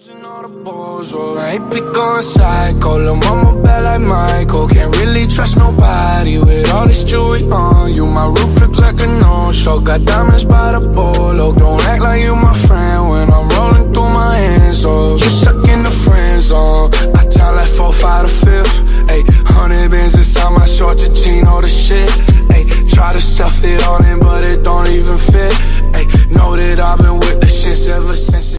Ain't be going psycho, lil' mama bad like Michael. Can't really trust nobody with all this jewelry on you. My roof look like a no-show, got diamonds by the bolo. Don't act like you my friend when I'm rolling through my hands. Oh, you stuck in the friend zone. I tell like 4, 5 to 5th. Ayy, 100 bands inside my short to jean, all the shit. Ayy, try to stuff it all in, but it don't even fit. Ayy, know that I've been with the shits ever since.